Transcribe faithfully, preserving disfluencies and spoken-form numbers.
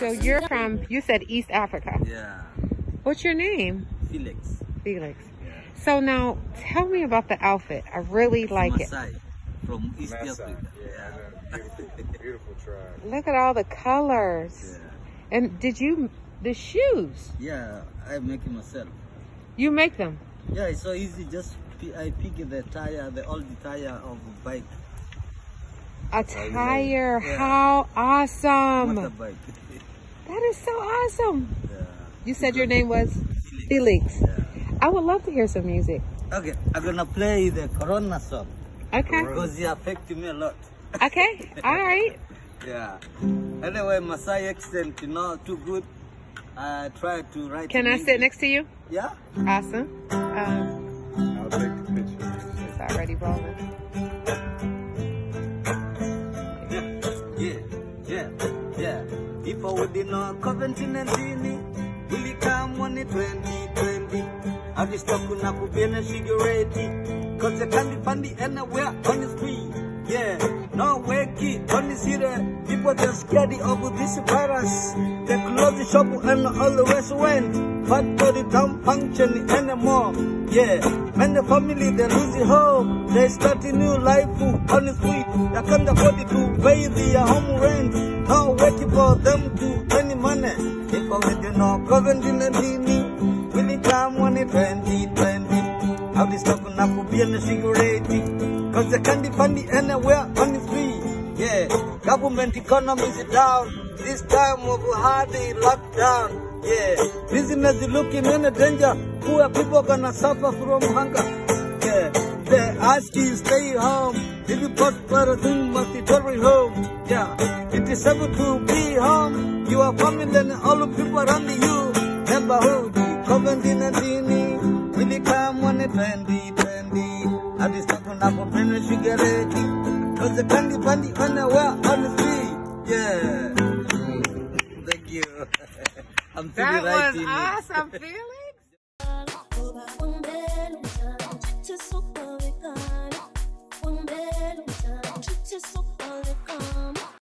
So you're from, you said East Africa. Yeah. What's your name? Felix. Felix. Yeah. So now, tell me about the outfit. I really like it. Maasai from East Maasai. Africa. Yeah, Yeah. beautiful, beautiful tribe. Look at all the colors. Yeah. And did you, the shoes, Yeah, I make it myself. you make them? Yeah, it's so easy. Just p- I pick the tire, the old tire of the bike. A tire, Yeah. how awesome. Motorbike. That is so awesome. Yeah. You said your name was Felix. Yeah. I would love to hear some music. Okay, I'm gonna play the Corona song Okay. because it affected me a lot. Okay. All right. Yeah. Anyway, Maasai accent, you know, too good. I try to write. Can I sit next to you? Yeah. Awesome. Um, I'll take the picture. it's already rolling. Yeah, yeah, yeah. If I would know Coventry and Dini, will you come on the twenty twenty? I just talk to Nakubena cigarette. Cause I can't be funny anywhere on the street. Yeah, no way, kid, on the city. People are scared of this virus. They close the shop and all the rest went. Factory don't function anymore. Yeah, and the family, they lose the hope. They start a new life on the street. They can't afford to pay their home rent. No waiting for them to any money. If I let you know, Coventry and Dini, will it come on the twenty twenty? I'll be stuck on Nakubi and the cigarette. Cause they can't be funny anywhere on the street. Yeah, government economy is down. This time of hard lockdown. Yeah, business is looking in a danger. Poor people gonna suffer from hunger. Yeah, they ask you stay home. If you prosper, you must be very home. Yeah, it is able to be home. Your family and all the people around you. Neighborhood, Coventry and Dini, will you come on the twenty twenty? I just talk on up of British cigarette. Cause the candy bunny anywhere on the street. Yeah. Thank you. I'm That was writing it. awesome, Felix.